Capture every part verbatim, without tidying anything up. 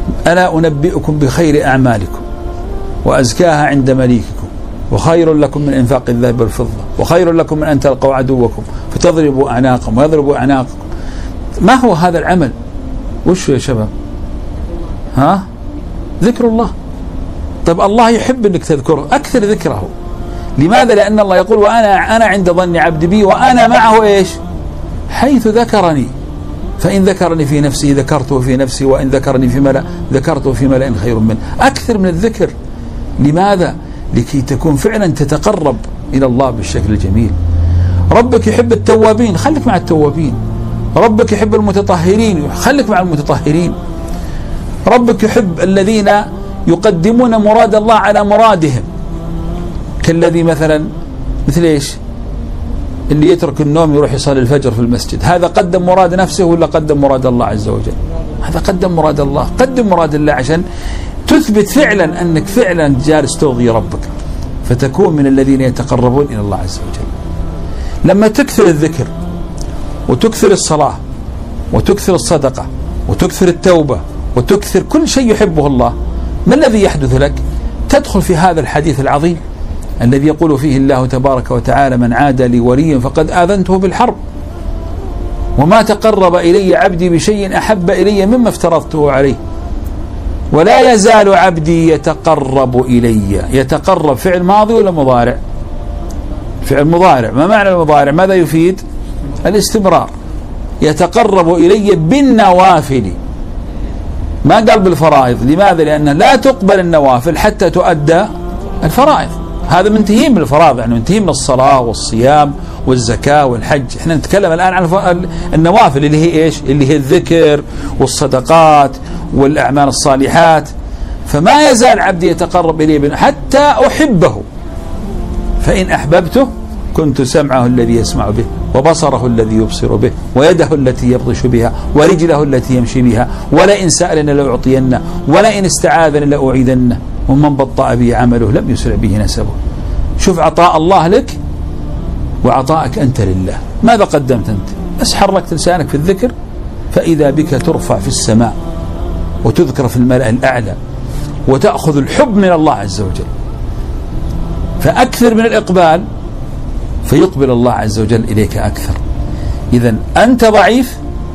ألا أنبئكم بخير أعمالكم وأزكاها عند مليككم وخير لكم من إنفاق الذهب والفضة وخير لكم من أن تلقوا عدوكم فتضربوا أعناقهم ويضربوا أعناقكم. ما هو هذا العمل؟ وش يا شباب؟ ها؟ ذكر الله. طيب الله يحب أنك تذكره، أكثر ذكره. لماذا؟ لأن الله يقول وأنا أنا عند ظن عبد بي وأنا معه إيش؟ حيث ذكرني. فإن ذكرني في نفسي ذكرته في نفسي وإن ذكرني في ملأ ذكرته في ملأ خير منه. أكثر من الذكر. لماذا؟ لكي تكون فعلا تتقرب إلى الله بالشكل الجميل. ربك يحب التوابين، خليك مع التوابين. ربك يحب المتطهرين، خليك مع المتطهرين. ربك يحب الذين يقدمون مراد الله على مرادهم، كالذي مثلا مثل إيش؟ اللي يترك النوم يروح يصلي الفجر في المسجد، هذا قدم مراد نفسه ولا قدم مراد الله عز وجل؟ هذا قدم مراد الله. قدم مراد الله عشان تثبت فعلا أنك فعلا جالس ترضي ربك، فتكون من الذين يتقربون إلى الله عز وجل. لما تكثر الذكر وتكثر الصلاة وتكثر الصدقة وتكثر التوبة وتكثر كل شيء يحبه الله، ما الذي يحدث لك؟ تدخل في هذا الحديث العظيم الذي يقول فيه الله تبارك وتعالى من عادى لي وليا فقد آذنته بالحرب وما تقرب إلي عبدي بشيء أحب إلي مما افترضته عليه ولا يزال عبدي يتقرب إلي. يتقرب فعل ماضي ولا مضارع؟ فعل مضارع. ما معنى المضارع؟ ماذا يفيد؟ الاستمرار. يتقرب إلي بالنوافل، ما قال بالفرائض. لماذا؟ لأن لا تقبل النوافل حتى تؤدى الفرائض. هذا منتهين من الفرائض، يعني منتهين من الصلاة والصيام والزكاة والحج. احنا نتكلم الآن عن النوافل اللي هي إيش؟ اللي هي الذكر والصدقات والأعمال الصالحات. فما يزال عبدي يتقرب إليه حتى أحبه، فإن أحببته كنت سمعه الذي يسمع به وبصره الذي يبصر به ويده التي يبطش بها ورجله التي يمشي بها ولئن سألني لأعطينه ولئن استعاذني لأعيذنه ومن بطأ به عمله لم يسرع به نسبه. شوف عطاء الله لك وعطاءك أنت لله. ماذا قدمت أنت؟ بس حركت لسانك في الذكر فإذا بك ترفع في السماء وتذكر في الملأ الأعلى وتأخذ الحب من الله عز وجل. فأكثر من الإقبال فيقبل الله عز وجل إليك أكثر. إذن أنت ضعيف،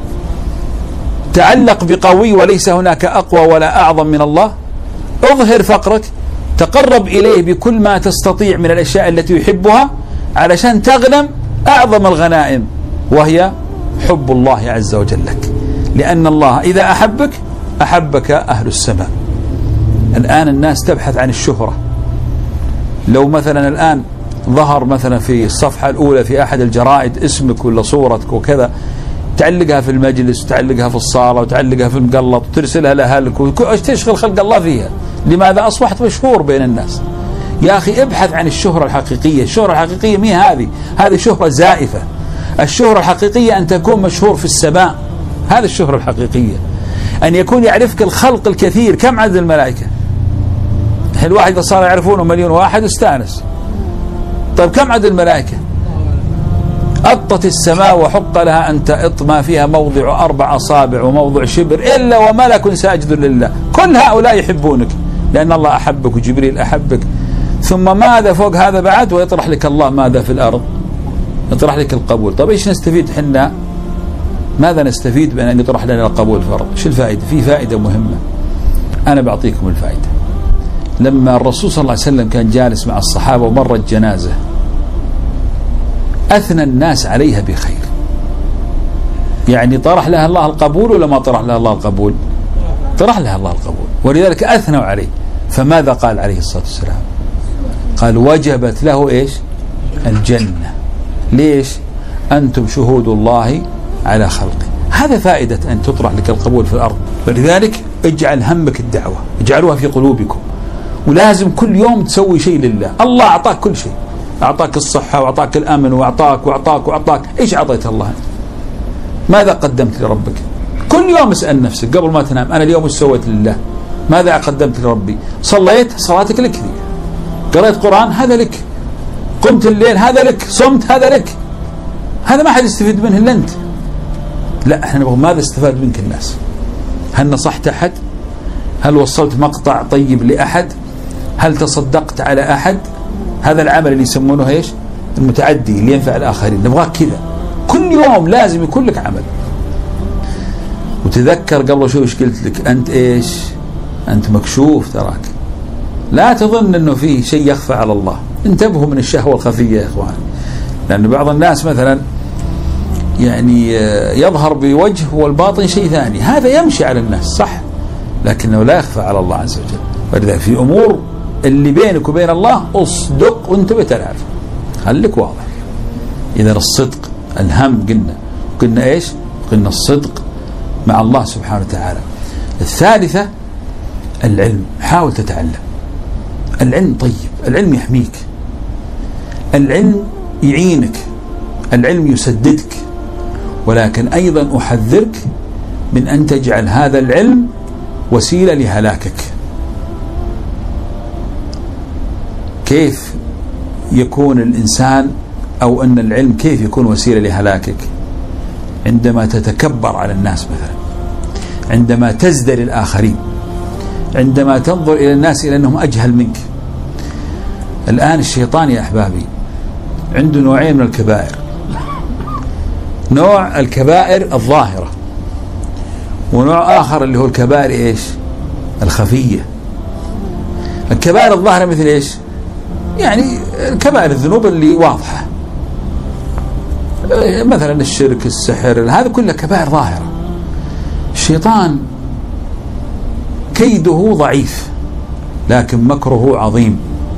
تعلق بقوي وليس هناك أقوى ولا أعظم من الله. اظهر فقرك، تقرب إليه بكل ما تستطيع من الأشياء التي يحبها علشان تغنم أعظم الغنائم وهي حب الله عز وجل لك. لأن الله إذا أحبك أحبك أهل السماء. الآن الناس تبحث عن الشهرة. لو مثلا الآن ظهر مثلا في الصفحة الأولى في أحد الجرائد اسمك ولا صورتك وكذا، تعلقها في المجلس وتعلقها في الصالة وتعلقها في المقلط وترسلها لأهلك وتشغل خلق الله فيها. لماذا؟ أصبحت مشهور بين الناس. يا أخي ابحث عن الشهرة الحقيقية. الشهرة الحقيقية مي هذه؟ هذه شهرة زائفة. الشهرة الحقيقية أن تكون مشهور في السماء. هذه الشهرة الحقيقية، أن يكون يعرفك الخلق الكثير. كم عدد الملائكة؟ الواحد إذا صار يعرفونه مليون واحد استانس. طيب كم عدد الملائكة؟ أطت السماء وحق لها أن تأط ما فيها موضع أربع أصابع وموضع شبر إلا وملك ساجد لله. كل هؤلاء يحبونك لأن الله أحبك وجبريل أحبك. ثم ماذا فوق هذا بعد؟ ويطرح لك الله ماذا في الأرض؟ يطرح لك القبول. طيب إيش نستفيد حنا؟ ماذا نستفيد بأن يطرح لنا القبول فرض؟ إيش الفائدة؟ في فائدة مهمة أنا بعطيكم الفائدة. لما الرسول صلى الله عليه وسلم كان جالس مع الصحابة ومرت جنازة أثنى الناس عليها بخير. يعني طرح لها الله القبول ولا ما طرح لها الله القبول؟ طرح لها الله القبول، ولذلك أثنوا عليه. فماذا قال عليه الصلاة والسلام؟ قال وجبت له إيش؟ الجنة. ليش؟ أنتم شهود الله على خلقه. هذا فائدة أن تطرح لك القبول في الأرض. ولذلك اجعل همك الدعوة، اجعلوها في قلوبكم، ولازم كل يوم تسوي شيء لله. الله أعطاك كل شيء، أعطاك الصحة وأعطاك الأمن وأعطاك وأعطاك وأعطاك. إيش أعطيت الله أنت؟ ماذا قدمت لربك؟ كل يوم اسأل نفسك قبل ما تنام أنا اليوم ايش سويت لله؟ ماذا قدمت لربي؟ صليت؟ صلاتك لك ذي. قرأت قرآن؟ هذا لك. قمت الليل؟ هذا لك. صمت؟ هذا لك. هذا ما حد يستفيد منه إلا أنت. لا، احنا نبغى ماذا استفاد منك الناس؟ هل نصحت أحد؟ هل وصلت مقطع طيب لأحد؟ هل تصدقت على أحد؟ هذا العمل اللي يسمونه إيش؟ المتعدي اللي ينفع الآخرين. نبغاك كذا كل يوم، لازم يكون لك عمل. وتذكر قبل شوي ايش قلت لك، أنت إيش؟ أنت مكشوف تراك، لا تظن أنه فيه شيء يخفى على الله. انتبهوا من الشهوة الخفية يا إخوان، لأن بعض الناس مثلا يعني يظهر بوجه والباطن شيء ثاني، هذا يمشي على الناس صح، لكنه لا يخفى على الله عز وجل. ولذلك في أمور اللي بينك وبين الله أصدق وانت بتلعب، خليك واضح. إذا الصدق الهم قلنا قلنا إيش؟ قلنا الصدق مع الله سبحانه وتعالى. الثالثة العلم، حاول تتعلم. العلم طيب، العلم يحميك، العلم يعينك، العلم يسددك، ولكن أيضا أحذرك من أن تجعل هذا العلم وسيلة لهلاكك. كيف يكون الإنسان أو أن العلم كيف يكون وسيلة لهلاكك؟ عندما تتكبر على الناس مثلا، عندما تزدر الآخرين، عندما تنظر إلى الناس إلى أنهم أجهل منك. الآن الشيطان يا أحبابي عنده نوعين من الكبائر، نوع الكبائر الظاهرة، ونوع آخر اللي هو الكبائر إيش؟ الخفية. الكبائر الظاهرة مثل إيش؟ يعني كبائر الذنوب اللي واضحة، مثلا الشرك، السحر، هذا كله كبائر ظاهرة. الشيطان كيده ضعيف لكن مكره عظيم.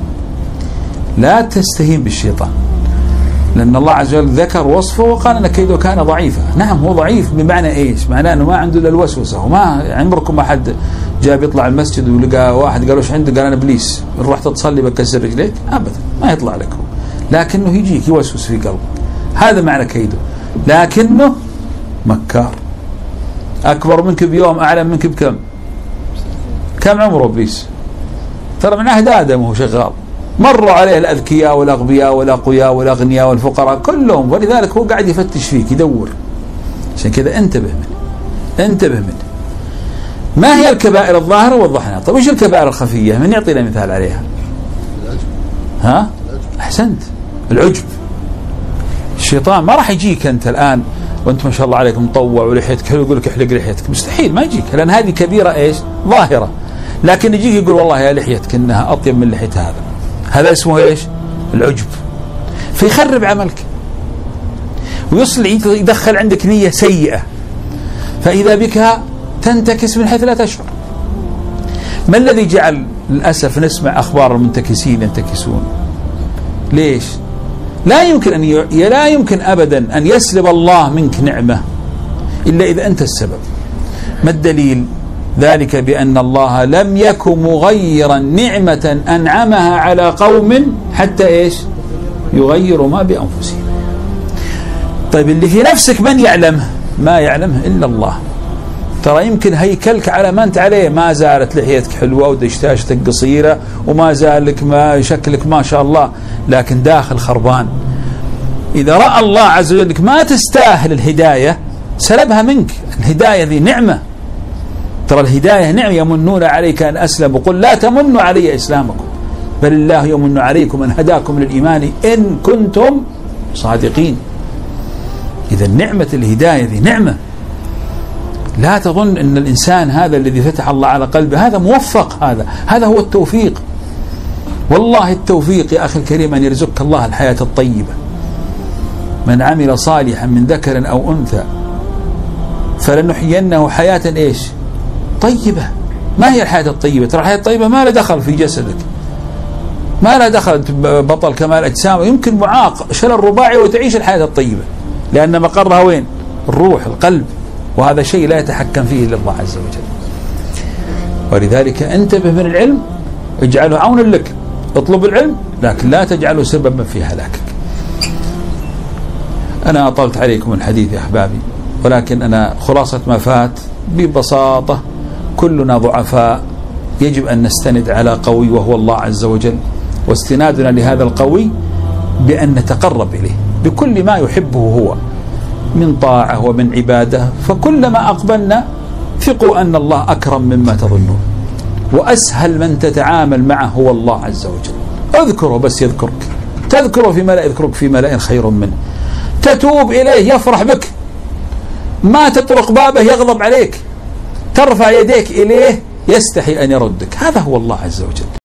لا تستهين بالشيطان، لأن الله عز وجل ذكر وصفه وقال أن كيده كان ضعيفا. نعم هو ضعيف بمعنى إيش؟ معناه أنه ما عنده إلا الوسوسة. وما عمركم ما حد جاء بيطلع المسجد ولقى واحد قال وش عنده؟ قال أنا إبليس، رحت تصلي بكسر رجليك؟ أبدا ما يطلع لك هو، لكنه يجيك يوسوس في قلبك، هذا معنى كيده. لكنه مكار، أكبر منك بيوم، أعلم منك بكم؟ كم عمره إبليس؟ ترى من عهد آدم وهو شغال، مروا عليه الأذكياء والأغبياء والأقوياء والأغنياء والفقراء كلهم، ولذلك هو قاعد يفتش فيك يدور. عشان كذا انتبه منه، انتبه منه. ما هي الكبائر الظاهرة وضحنا؟ طيب وش الكبائر الخفية؟ من يعطينا مثال عليها؟ ها؟ أحسنت، العجب. الشيطان ما راح يجيك أنت الآن وأنت ما شاء الله عليك مطوع ولحيتك حلو يقول لك احلق لحيتك، مستحيل ما يجيك، لأن هذه كبيرة إيش؟ ظاهرة. لكن يجيك يقول والله يا لحيتك إنها أطيب من لحية هذا، هذا اسمه إيش؟ العجب. فيخرب عملك ويصل يدخل عندك نية سيئة، فإذا بك تنتكس من حيث لا تشعر. ما الذي جعل للأسف نسمع أخبار المنتكسين ينتكسون؟ ليش؟ لا يمكن أن ي... لا يمكن أبدا أن يسلب الله منك نعمة إلا إذا أنت السبب. ما الدليل؟ ذلك بأن الله لم يكن مغيرا نعمة أنعمها على قوم حتى إيش؟ يغيروا ما بأنفسهم. طيب اللي في نفسك من يعلمه؟ ما يعلمه إلا الله. ترى يمكن هيكلك على ما أنت عليه، ما زالت لحيتك حلوة ودشتاشتك قصيرة وما زالك ما شكلك ما شاء الله، لكن داخل خربان. إذا رأى الله عز وجل أنك ما تستاهل الهداية سلبها منك. الهداية ذي نعمة، ترى الهداية نعمة. يمنون عليك أن أسلم، وقل لا تمنوا علي إسلامكم بل الله يمن عليكم أن هداكم للإيمان إن كنتم صادقين. إذا نعمة الهداية ذي نعمة. لا تظن أن الإنسان هذا الذي فتح الله على قلبه هذا موفق، هذا هذا هو التوفيق. والله التوفيق يا أخي الكريم أن يرزقك الله الحياة الطيبة. من عمل صالحا من ذكر أو أنثى فلنحيينه حياة إيش؟ طيبة. ما هي الحياة الطيبة؟ ترى الحياة الطيبة ما لا دخل في جسدك، ما لا دخل بطل كمال أجسام، يمكن معاق شلل رباعي وتعيش الحياة الطيبة، لأن مقرها وين؟ الروح، القلب، وهذا شيء لا يتحكم فيه إلا الله عز وجل. ولذلك انتبه من العلم، اجعله عونا لك، اطلب العلم لكن لا تجعله سببا في هلاكك. أنا أطلت عليكم الحديث يا أحبابي، ولكن أنا خلاصة ما فات ببساطة: كلنا ضعفاء، يجب أن نستند على قوي وهو الله عز وجل، واستنادنا لهذا القوي بأن نتقرب إليه بكل ما يحبه هو من طاعة ومن عبادة. فكلما أقبلنا ثقوا أن الله أكرم مما تظنون. وأسهل من تتعامل معه هو الله عز وجل. اذكره بس يذكرك، تذكره في ملأ يذكرك في ملأ خير منه، تتوب إليه يفرح بك، ما تطرق بابه يغضب عليك، ترفع يديك إليه يستحي أن يردك. هذا هو الله عز وجل.